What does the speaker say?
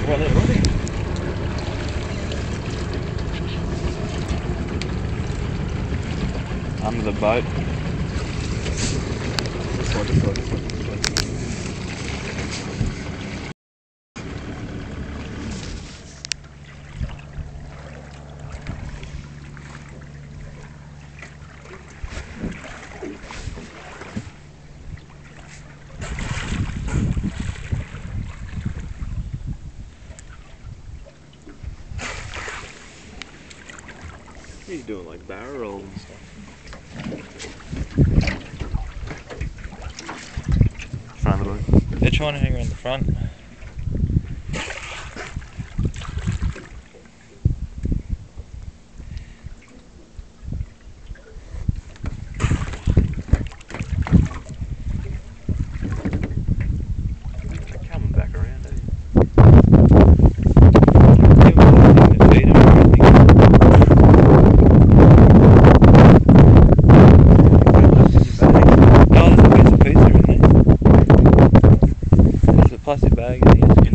Well, they're running. Under the boat. This one, this one, this one, this one. What are you doing, like barrel rolls and stuff? Front of the boat. They're trying to hang around the front. Coming back around, eh? Plastic bag and